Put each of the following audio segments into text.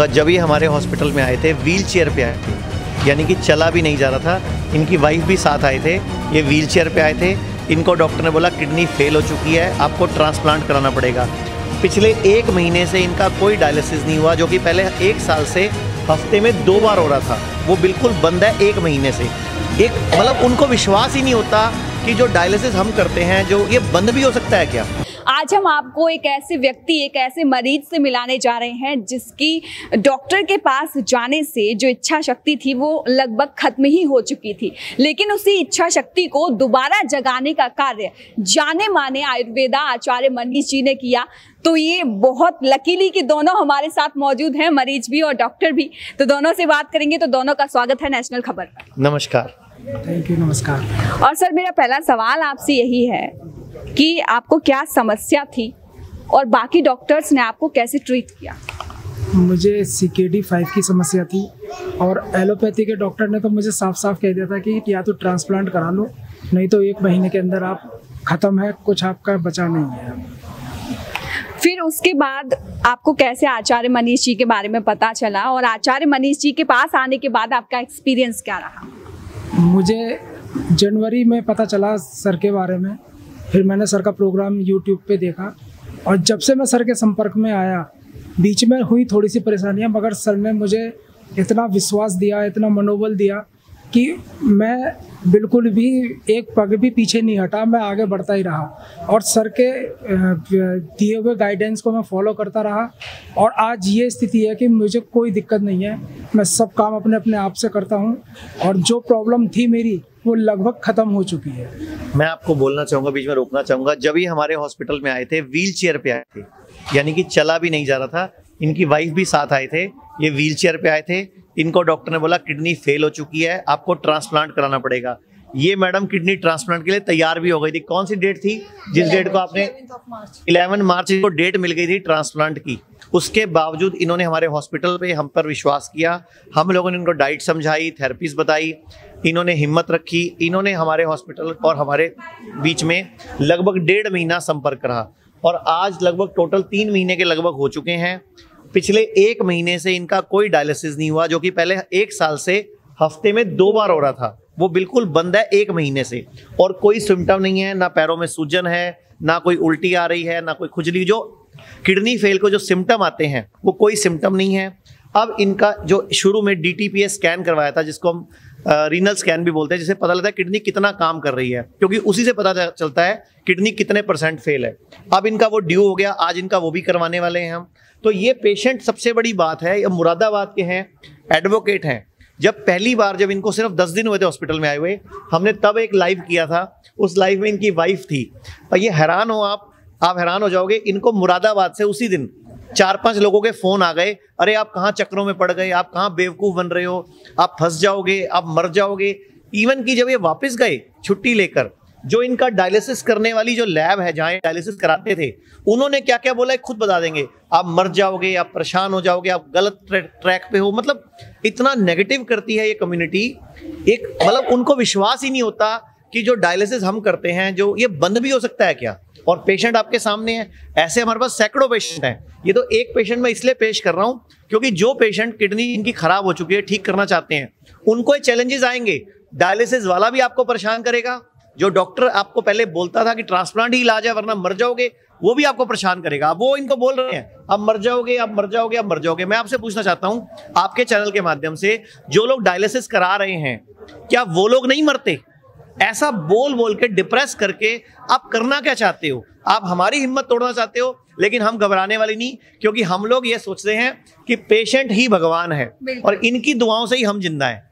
जब ये हमारे हॉस्पिटल में आए थे व्हील चेयर पे आए थे, यानी कि चला भी नहीं जा रहा था। इनकी वाइफ भी साथ आए थे। ये व्हील चेयर पे आए थे। इनको डॉक्टर ने बोला किडनी फेल हो चुकी है, आपको ट्रांसप्लांट कराना पड़ेगा। पिछले 1 महीने से इनका कोई डायलिसिस नहीं हुआ, जो कि पहले 1 साल से हफ्ते में 2 बार हो रहा था, वो बिल्कुल बंद है 1 महीने से। मतलब उनको विश्वास ही नहीं होता कि जो डायलिसिस हम करते हैं जो ये बंद भी हो सकता है क्या। आज हम आपको एक ऐसे व्यक्ति, एक ऐसे मरीज से मिलाने जा रहे हैं जिसकी डॉक्टर के पास जाने से जो इच्छा शक्ति थी वो लगभग खत्म ही हो चुकी थी, लेकिन उसी इच्छा शक्ति को दोबारा जगाने का कार्य जाने माने आयुर्वेदा आचार्य मनीष जी ने किया। तो ये बहुत लकीली कि दोनों हमारे साथ मौजूद हैं, मरीज भी और डॉक्टर भी। तो दोनों से बात करेंगे। तो दोनों का स्वागत है नेशनल खबर पर। नमस्कार। Thank you. नमस्कार। और सर, मेरा पहला सवाल आपसे यही है कि आपको क्या समस्या थी और बाकी डॉक्टर्स ने आपको कैसे ट्रीट किया। मुझे CKD5 की समस्या थी और एलोपैथी के डॉक्टर ने तो मुझे साफ साफ कह दिया था कि या तो ट्रांसप्लांट करा लो, नहीं तो 1 महीने के अंदर आप ख़त्म है, कुछ आपका बचा नहीं है। फिर उसके बाद आपको कैसे आचार्य मनीष जी के बारे में पता चला और आचार्य मनीष जी के पास आने के बाद आपका एक्सपीरियंस क्या रहा। मुझे जनवरी में पता चला सर के बारे में, फिर मैंने सर का प्रोग्राम YouTube पे देखा और जब से मैं सर के संपर्क में आया, बीच में हुई थोड़ी सी परेशानियां, मगर सर ने मुझे इतना विश्वास दिया, इतना मनोबल दिया कि मैं बिल्कुल भी एक पग भी पीछे नहीं हटा, मैं आगे बढ़ता ही रहा और सर के दिए हुए गाइडेंस को मैं फॉलो करता रहा। और आज ये स्थिति है कि मुझे कोई दिक्कत नहीं है, मैं सब काम अपने अपने आप से करता हूँ और जो प्रॉब्लम थी मेरी वो लगभग ख़त्म हो चुकी है। मैं आपको बोलना चाहूँगा, बीच में रोकना चाहूँगा, जब ये हमारे हॉस्पिटल में आए थे व्हील चेयर पे आए थे, यानी कि चला भी नहीं जा रहा था। इनकी वाइफ भी साथ आए थे। ये व्हील चेयर पे आए थे। इनको डॉक्टर ने बोला किडनी फेल हो चुकी है, आपको ट्रांसप्लांट कराना पड़ेगा। ये मैडम किडनी ट्रांसप्लांट के लिए तैयार भी हो गई थी। कौन सी डेट थी जिस डेट को आपने 11 मार्च को डेट मिल गई थी ट्रांसप्लांट की। उसके बावजूद इन्होंने हमारे हॉस्पिटल पे हम पर विश्वास किया। हम लोगों ने इनको डाइट समझाई, थेरेपीज बताई, इन्होंने हिम्मत रखी। इन्होंने हमारे हॉस्पिटल और हमारे बीच में लगभग 1.5 महीना संपर्क रहा और आज लगभग टोटल 3 महीने के लगभग हो चुके हैं। पिछले 1 महीने से इनका कोई डायलिसिस नहीं हुआ, जो कि पहले 1 साल से हफ्ते में 2 बार हो रहा था, वो बिल्कुल बंद है 1 महीने से। और कोई सिम्टम नहीं है, ना पैरों में सूजन है, ना कोई उल्टी आ रही है, ना कोई खुजली। जो किडनी फेल को जो सिम्टम आते हैं वो कोई सिम्टम नहीं है। अब इनका जो शुरू में DTPS स्कैन करवाया था, जिसको हम रीनल स्कैन भी बोलते हैं, जिससे पता लगता है किडनी कितना काम कर रही है, क्योंकि उसी से पता चलता है किडनी कितने % फेल है। अब इनका वो ड्यू हो गया, आज इनका वो भी करवाने वाले हैं हम। तो ये पेशेंट, सबसे बड़ी बात है, ये मुरादाबाद के हैं, एडवोकेट हैं। जब पहली बार जब इनको सिर्फ 10 दिन हुए थे हॉस्पिटल में आए हुए, हमने तब एक लाइव किया था। उस लाइव में इनकी वाइफ थी और ये हैरान हो आप हैरान हो जाओगे। इनको मुरादाबाद से उसी दिन 4-5 लोगों के फोन आ गए, अरे आप कहाँ चक्रों में पड़ गए, आप कहाँ बेवकूफ़ बन रहे हो, आप फंस जाओगे, आप मर जाओगे। इवन कि जब ये वापस गए छुट्टी लेकर, जो इनका डायलिसिस करने वाली जो लैब है जहाँ डायलिसिस कराते थे, उन्होंने क्या क्या बोला खुद बता देंगे। आप मर जाओगे, आप परेशान हो जाओगे, आप गलत ट्रैक पे हो। मतलब इतना नेगेटिव करती है ये कम्युनिटी। मतलब उनको विश्वास ही नहीं होता कि जो डायलिसिस हम करते हैं जो ये बंद भी हो सकता है क्या। और पेशेंट आपके सामने है, ऐसे हमारे पास सैकड़ों पेशेंट हैं। ये तो एक पेशेंट मैं इसलिए पेश कर रहा हूँ क्योंकि जो पेशेंट किडनी इनकी खराब हो चुकी है, ठीक करना चाहते हैं, उनको ये चैलेंजेस आएंगे। डायलिसिस वाला भी आपको परेशान करेगा। जो डॉक्टर आपको पहले बोलता था कि ट्रांसप्लांट ही इलाज है वरना मर जाओगे, वो भी आपको परेशान करेगा। वो इनको बोल रहे हैं अब मर जाओगे, अब मर जाओगे, अब मर जाओगे। मैं आपसे पूछना चाहता हूँ आपके चैनल के माध्यम से, जो लोग डायलिसिस करा रहे हैं, क्या वो लोग नहीं मरते? ऐसा बोल बोल के डिप्रेस करके आप करना क्या चाहते हो? आप हमारी हिम्मत तोड़ना चाहते हो, लेकिन हम घबराने वाली नहीं, क्योंकि हम लोग ये सोचते हैं कि पेशेंट ही भगवान है और इनकी दुआओं से ही हम जिंदा हैं।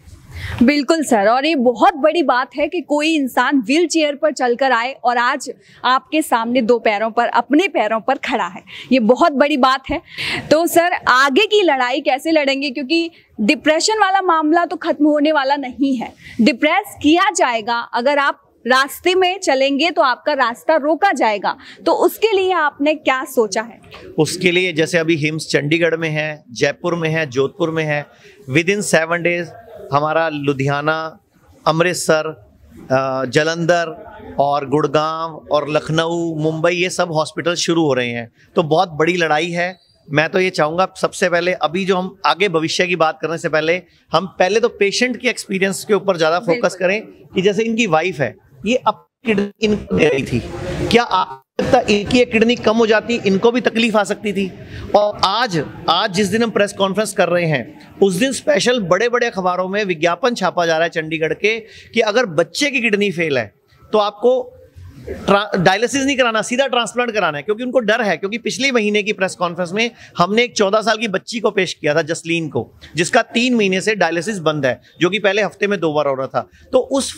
बिल्कुल सर, और ये बहुत बड़ी बात है कि कोई इंसान व्हील चेयर पर चलकर आए और आज आपके सामने 2 पैरों पर, अपने पैरों पर खड़ा है। ये बहुत बड़ी बात है। तो सर, आगे की लड़ाई कैसे लड़ेंगे, क्योंकि डिप्रेशन वाला मामला तो खत्म होने वाला नहीं है। डिप्रेस किया जाएगा, अगर आप रास्ते में चलेंगे तो आपका रास्ता रोका जाएगा। तो उसके लिए आपने क्या सोचा है? उसके लिए जैसे अभी हिम्स चंडीगढ़ में है, जयपुर में है, जोधपुर में है, विद इन 7 डेज हमारा लुधियाना, अमृतसर, जलंधर और गुड़गांव और लखनऊ, मुंबई, ये सब हॉस्पिटल शुरू हो रहे हैं। तो बहुत बड़ी लड़ाई है। मैं तो ये चाहूंगा सबसे पहले, अभी जो हम आगे भविष्य की बात करने से पहले, हम पहले तो पेशेंट के एक्सपीरियंस के ऊपर ज्यादा फोकस करें कि जैसे इनकी वाइफ है, ये अब किडनी इनको दे रही थी, क्या आप इनकी एक किडनी कम हो जाती, इनको भी तकलीफ आ सकती थी। और आज जिस दिन हम प्रेस कॉन्फ्रेंस कर रहे हैं, उस दिन स्पेशल बड़े बड़े अखबारों में विज्ञापन छापा जा रहा है चंडीगढ़ के कि अगर बच्चे की किडनी फेल है तो आपको डायलिसिस नहीं कराना, सीधा ट्रांसप्लांट कराना है, क्योंकि उनको डर है। क्योंकि पिछले महीने की प्रेस कॉन्फ्रेंस में हमने एक 14 साल की बच्ची को पेश किया था, जसलीन को, जिसका 3 महीने से डायलिसिस बंद है, जो कि पहले हफ्ते में 2 बार हो रहा था। तो उस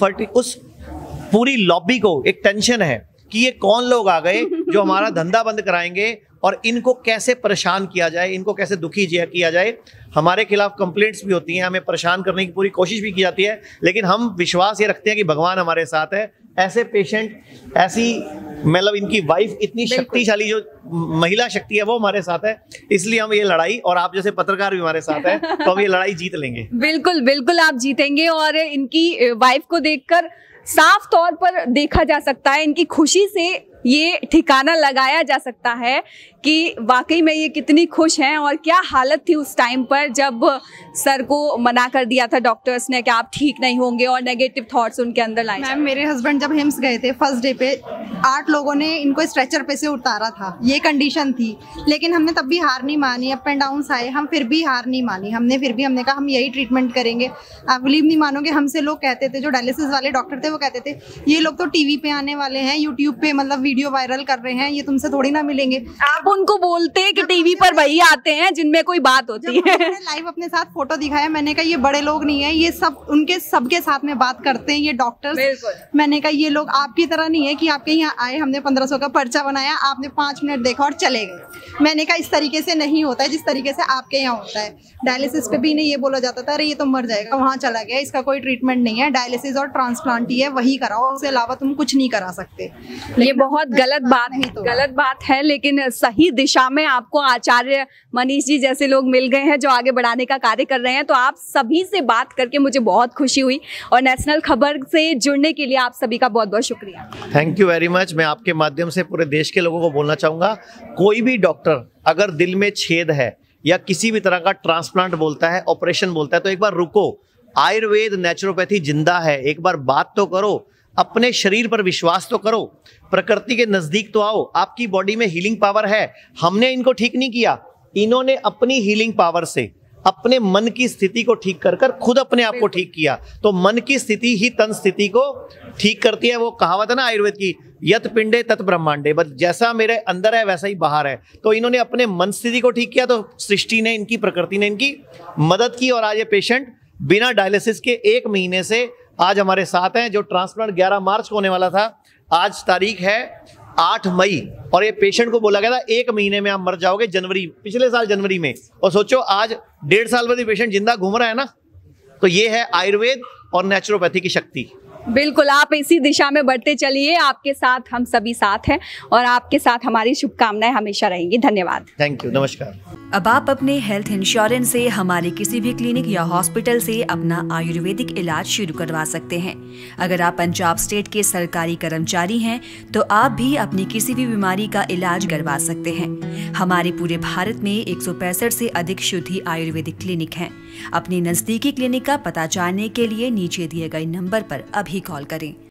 पूरी लॉबी को एक टेंशन है कि ये कौन लोग आ गए जो हमारा धंधा बंद कराएंगे और इनको कैसे परेशान किया जाए, इनको कैसे दुखी किया जाए। हमारे खिलाफ कंप्लेंट्स भी होती हैं, हमें परेशान करने की पूरी कोशिश भी की जाती है, लेकिन हम विश्वास ये रखते हैं कि भगवान हमारे साथ है। ऐसे पेशेंट, ऐसी मतलब इनकी वाइफ इतनी शक्तिशाली जो महिला शक्ति है वो हमारे साथ है, इसलिए हम ये लड़ाई, और आप जैसे पत्रकार भी हमारे साथ है, तो हम ये लड़ाई जीत लेंगे। बिल्कुल बिल्कुल आप जीतेंगे। और इनकी वाइफ को देखकर साफ तौर पर देखा जा सकता है, इनकी खुशी से ये ठिकाना लगाया जा सकता है कि वाकई में ये कितनी खुश हैं। और क्या हालत थी उस टाइम पर जब सर को मना कर दिया था डॉक्टर्स ने कि आप ठीक नहीं होंगे, और नेगेटिव थॉट्स उनके अंदर लाए। मैम, मेरे हस्बैंड जब हिम्स गए थे फर्स्ट डे पे, 8 लोगों ने इनको स्ट्रेचर पे से उतारा था, ये कंडीशन थी। लेकिन हमने तब भी हार नहीं मानी, अप एंड डाउन आए, हम फिर भी हार नहीं मानी। हमने कहा हम यही ट्रीटमेंट करेंगे। आप बिलीव नहीं मानोगे, हमसे लोग कहते थे, जो डायलिसिस वाले डॉक्टर थे वो कहते थे ये लोग तो टीवी पे आने वाले हैं, यूट्यूब पे मतलब वीडियो वायरल कर रहे हैं, ये तुमसे थोड़ी ना मिलेंगे। आप उनको बोलते हैं कि टीवी पर वही आते हैं जिनमें कोई बात होती है। लाइव अपने साथ फोटो दिखाया, मैंने कहा ये बड़े लोग नहीं है, ये सब उनके सबके साथ में बात करते हैं ये डॉक्टर्स। मैंने कहा ये लोग आपकी तरह नहीं है कि आपके यहाँ आए, हमने 1500 का पर्चा बनाया, आपने 5 मिनट देखा और चले गए। मैंने कहा इस तरीके से नहीं होता है जिस तरीके से आपके यहाँ होता है। डायलिसिस पे भी नहीं ये बोला जाता था अरे ये तो मर जाएगा, वहाँ चला गया, इसका कोई ट्रीटमेंट नहीं है, डायलिसिस और ट्रांसप्लांट ही है, वही कराओ, उसके अलावा तुम कुछ नहीं करा सकते। ये बहुत गलत बात है, गलत बात है, लेकिन सही दिशा में आपको आचार्य मनीष जी जैसे लोग मिल गए हैं जो आगे बढ़ाने का कार्य कर रहे हैं। तो आप सभी से बात करके मुझे बहुत खुशी हुई, और नेशनल खबर से जुड़ने के लिए आप सभी का बहुत बहुत शुक्रिया। Thank you very much. मैं आपके माध्यम से पूरे देश के लोगों को बोलना चाहूँगा, कोई भी डॉक्टर अगर दिल में छेद है या किसी भी तरह का ट्रांसप्लांट बोलता है, ऑपरेशन बोलता है, तो एक बार रुको। आयुर्वेद, नेचुरोपैथी जिंदा है, एक बार बात तो करो, अपने शरीर पर विश्वास तो करो, प्रकृति के नजदीक तो आओ। आपकी बॉडी में हीलिंग पावर है। हमने इनको ठीक नहीं किया, इन्होंने अपनी हीलिंग पावर से अपने मन की स्थिति को ठीक कर खुद अपने आप को ठीक किया। तो मन की स्थिति ही तन स्थिति को ठीक करती है। वो कहावत है ना आयुर्वेद की, यत पिंडे तत् ब्रह्मांडे, बस जैसा मेरे अंदर है वैसा ही बाहर है। तो इन्होंने अपने मन स्थिति को ठीक किया, तो सृष्टि ने, इनकी प्रकृति ने इनकी मदद की, और आज ये पेशेंट बिना डायलिसिस के 1 महीने से आज हमारे साथ हैं। जो ट्रांसप्लांट 11 मार्च को होने वाला था, आज तारीख है 8 मई, और ये पेशेंट को बोला गया था 1 महीने में आप मर जाओगे, पिछले साल जनवरी में। और सोचो आज 1.5 साल बाद पेशेंट जिंदा घूम रहा है ना। तो ये है आयुर्वेद और नेचुरोपैथी की शक्ति। बिल्कुल, आप इसी दिशा में बढ़ते चलिए, आपके साथ हम सभी साथ हैं, और आपके साथ हमारी शुभकामनाएं हमेशा रहेंगी। धन्यवाद। थैंक यू, नमस्कार। अब आप अपने हेल्थ इंश्योरेंस से हमारे किसी भी क्लिनिक या हॉस्पिटल से अपना आयुर्वेदिक इलाज शुरू करवा सकते हैं। अगर आप पंजाब स्टेट के सरकारी कर्मचारी हैं तो आप भी अपनी किसी भी बीमारी का इलाज करवा सकते हैं। हमारे पूरे भारत में 165 से अधिक शुद्ध आयुर्वेदिक क्लिनिक हैं। अपने नजदीकी क्लिनिक का पता जानने के लिए नीचे दिए गए नंबर पर अभी कॉल करें।